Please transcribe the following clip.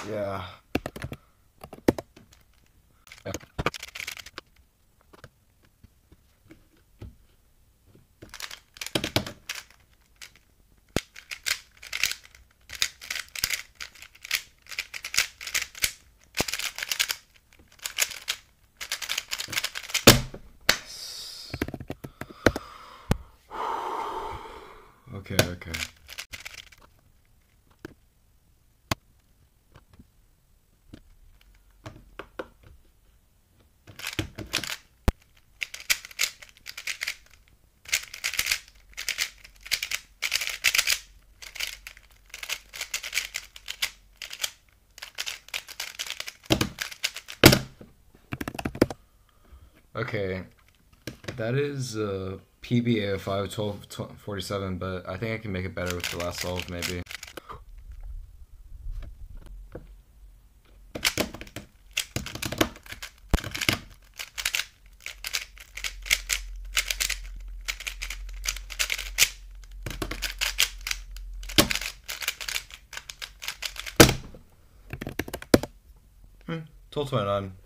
Yeah. Okay, okay. Okay, that is PB ao5 1247, but I think I can make it better with the last solve, maybe. Hmm, 1229.